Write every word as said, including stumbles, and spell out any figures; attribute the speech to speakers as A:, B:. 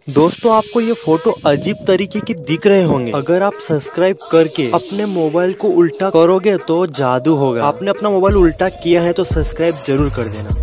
A: दोस्तों आपको ये फोटो अजीब तरीके के दिख रहे होंगे। अगर आप सब्सक्राइब करके अपने मोबाइल को उल्टा करोगे तो जादू होगा। आपने अपना मोबाइल उल्टा किया है तो सब्सक्राइब जरूर कर देना।